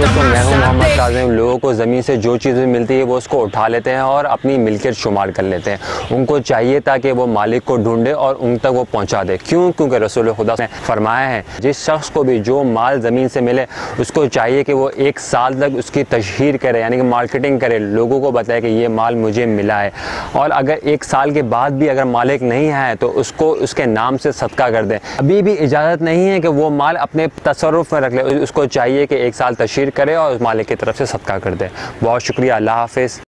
दोस्तों, मैं हूं मोहम्मद काज़िम। लोगों को ज़मीन से जो चीज़ें मिलती है वो उसको उठा लेते हैं और अपनी मिल्कियत शुमार कर लेते हैं। उनको चाहिए था कि वो मालिक को ढूंढे और उन तक वो पहुंचा दे। क्यों? क्योंकि रसूल खुदा ने फरमाया है, जिस शख्स को भी जो माल ज़मीन से मिले उसको चाहिए कि वो 1 साल तक उसकी तशहीर करे, यानी कि मार्केटिंग करे, लोगों को बताए कि ये माल मुझे मिला है। और अगर 1 साल के बाद भी अगर मालिक नहीं है तो उसको उसके नाम से सदका कर दें। अभी भी इजाज़त नहीं है कि वो माल अपने तसर्रुफ़ में रख ले, उसको चाहिए कि 1 साल तशहीर करे और उस मालिक की तरफ से सदका कर दे। बहुत शुक्रिया। अल्लाह हाफ़िज़।